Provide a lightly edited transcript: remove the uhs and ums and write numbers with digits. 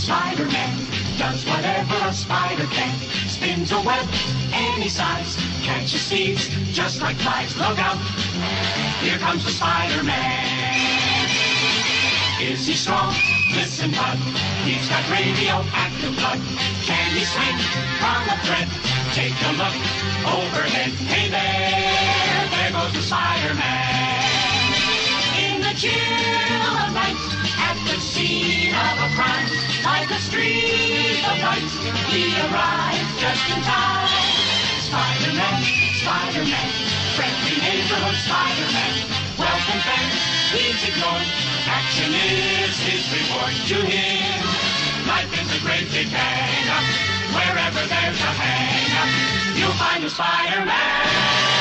Spiderman does whatever a spider can. Spins a web any size, catches thieves just like flies. Look out, here comes the Spider-Man. Is he strong? Listen, bud, he's got radioactive blood. Can he swing from a thread? Take a look overhead. Hey there goes the Spider-Man. In the chill of night, at the scene of a crime, like a streak of light, he arrives just in time. Spider-Man, Spider-Man, friendly neighborhood Spider-Man. Welcome fans, he's ignored. Action is his reward to him. Life is a great big hang-up. Wherever there's a hang-up, you'll find a Spider-Man.